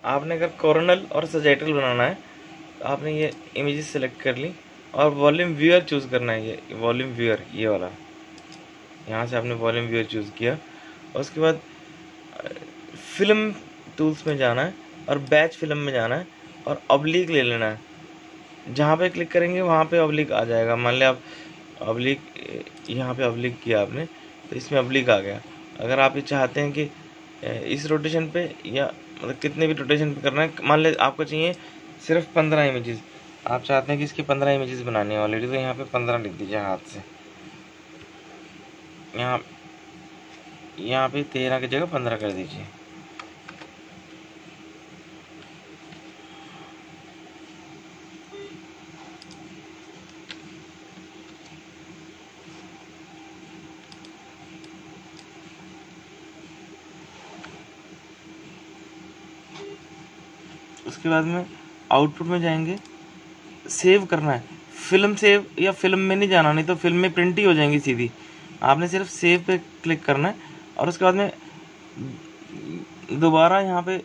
आपने अगर कोरोनल और सजेटल बनाना है तो आपने ये इमेजेस सेलेक्ट कर ली और वॉल्यूम व्यूअर चूज़ करना है। ये वॉल्यूम व्यूअर ये वाला, यहाँ से आपने वॉल्यूम व्यूअर चूज़ किया और उसके बाद फिल्म टूल्स में जाना है और बैच फिल्म में जाना है और ऑब्लिक ले लेना है। जहाँ पे क्लिक करेंगे वहाँ पे ऑब्लिक आ जाएगा। मान लिया आप ऑब्लिक, यहाँ पे ऑब्लिक किया आपने तो इसमें ऑब्लिक आ गया। अगर आप ये चाहते हैं कि इस रोटेशन पे या मतलब कितने भी रोटेशन पे करना है, मान लिया आपको चाहिए सिर्फ 15 इमेजेस, आप चाहते हैं कि इसकी 15 इमेजेस बनानी है ऑलरेडी, तो यहाँ पे 15 लिख दीजिए हाथ से। यहाँ पे 13 की जगह 15 कर दीजिए। उसके बाद में आउटपुट में जाएंगे, सेव करना है। फिल्म सेव या फिल्म में नहीं जाना, नहीं तो फिल्म में प्रिंट ही हो जाएंगी सीधी। आपने सिर्फ सेव पे क्लिक करना है और उसके बाद में दोबारा यहाँ पे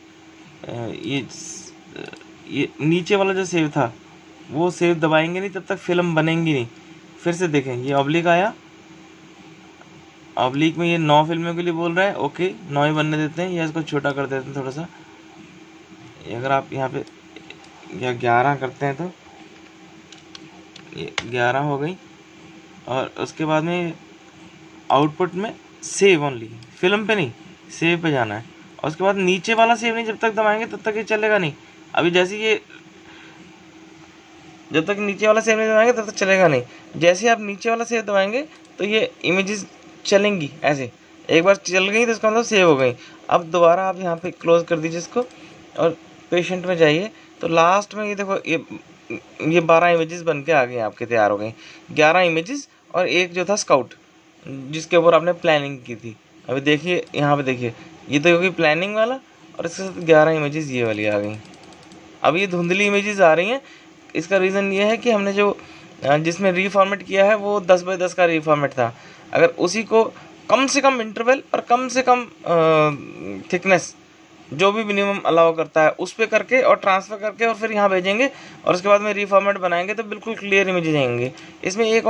ये नीचे वाला जो सेव था वो सेव दबाएंगे नहीं, तब तक फिल्म बनेंगी नहीं। फिर से देखें, ये ऑब्लिक आया, ऑब्लिक में ये 9 फिल्मों के लिए बोल रहा है, ओके 9 ही बनने देते हैं या इसको छोटा कर देते हैं थोड़ा सा। अगर आप यहाँ पे या 11 करते हैं तो ये 11 हो गई। और उसके बाद में आउटपुट में सेव ओनली, फिल्म पे नहीं सेव पे जाना है। और उसके बाद नीचे वाला सेव नहीं जब तक दबाएंगे तब तक ये चलेगा नहीं। अभी जैसे ये जब तक नीचे वाला सेव नहीं दबाएंगे तब तक चलेगा नहीं। जैसे आप नीचे वाला सेव दबाएंगे तो ये इमेजेस चलेंगी ऐसे। एक बार चल गई तो इसका मतलब सेव हो गई। अब दोबारा आप यहाँ पे क्लोज कर दीजिए इसको और पेशेंट में जाइए तो लास्ट में ये देखो ये 12 इमेजेस बन के आ गई आपके, तैयार हो गई 11 इमेजेस और एक जो था स्काउट जिसके ऊपर आपने प्लानिंग की थी। अभी देखिए यहाँ पे देखिए, ये तो होगी प्लानिंग वाला और इसके साथ 11 इमेजेस ये वाली आ गई। अब ये धुंधली इमेजेस आ रही हैं, इसका रीज़न ये है कि हमने जो जिसमें रीफॉर्मेट किया है वो 10x10 का रीफॉर्मेट था। अगर उसी को कम से कम इंटरवल और कम से कम थिकनेस जो भी मिनिमम अलाउ करता है उस पर करके और ट्रांसफ़र करके और फिर यहाँ भेजेंगे और उसके बाद में रीफॉर्मेट बनाएंगे तो बिल्कुल क्लियर इमेजेस आएंगे। इसमें एक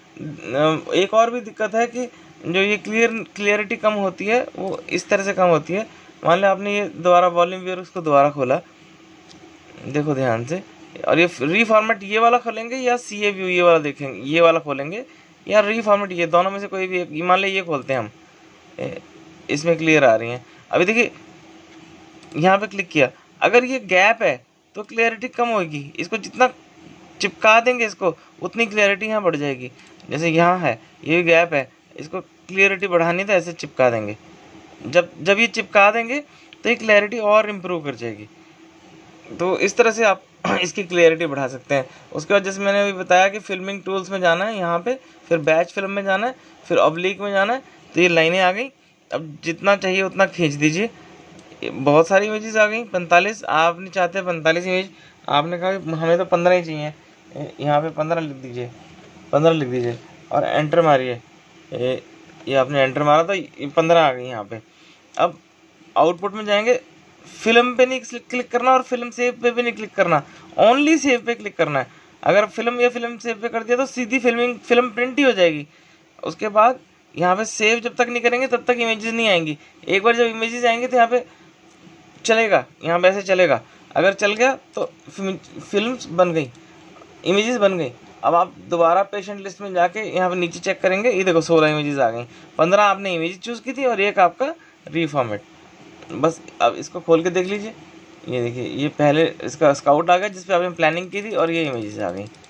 और भी दिक्कत है कि जो ये क्लियरिटी कम होती है वो इस तरह से कम होती है। मान लिया आपने ये दोबारा वॉल्यूम व्यूअर उसको दोबारा खोला, देखो ध्यान से, और ये रीफॉर्मेट ये वाला खोलेंगे या CA व्यू ये वाला देखेंगे, ये वाला खोलेंगे या रीफॉर्मेट ये, दोनों में से कोई भी। मान लिया ये खोलते हैं हम, इसमें क्लियर आ रही हैं। अभी देखिए यहाँ पे क्लिक किया, अगर ये गैप है तो क्लियरिटी कम होगी। इसको जितना चिपका देंगे इसको उतनी क्लियरिटी यहाँ बढ़ जाएगी। जैसे यहाँ है ये गैप है, इसको क्लियरिटी बढ़ानी तो ऐसे चिपका देंगे। जब ये चिपका देंगे तो ये क्लियरिटी और इम्प्रूव कर जाएगी। तो इस तरह से आप इसकी क्लियरिटी बढ़ा सकते हैं। उसके बाद जैसे मैंने अभी बताया कि फिल्मिंग टूल्स में जाना है, यहाँ पे फिर बैच फिल्म में जाना है, फिर ऑब्लिक में जाना है। तो ये लाइनें आ गई, अब जितना चाहिए उतना खींच दीजिए। बहुत सारी इमेजेस आ गई, 45। आप नहीं चाहते 45 इमेज, आपने कहा हमें तो 15 ही चाहिए, यहाँ पे 15 लिख दीजिए, 15 लिख दीजिए और एंटर मारिए। ये आपने एंटर मारा तो ये 15 आ गई यहाँ पे। अब आउटपुट में जाएंगे, फिल्म पे नहीं क्लिक करना और फिल्म सेव पे भी नहीं क्लिक करना, ओनली सेव पे क्लिक करना है। अगर फिल्म या फिल्म सेव पे कर दिया तो सीधी फिल्म प्रिंट ही हो जाएगी। उसके बाद यहाँ पे सेव जब तक नहीं करेंगे तब तक इमेजेस नहीं आएंगी। एक बार जब इमेजेस आएंगे तो यहाँ पे चलेगा, यहाँ पे ऐसे चलेगा। अगर चल गया तो फिल्म्स बन गई, इमेजेस बन गई। अब आप दोबारा पेशेंट लिस्ट में जाके यहाँ पे नीचे चेक करेंगे, ये देखो 16 इमेजेस आ गई। 15 आपने इमेजेस चूज़ की थी और एक आपका रीफॉर्मेट। बस अब इसको खोल के देख लीजिए, ये देखिए ये पहले इसका स्काउट आ गया जिस पे आपने प्लानिंग की थी और ये इमेजेस आ गई।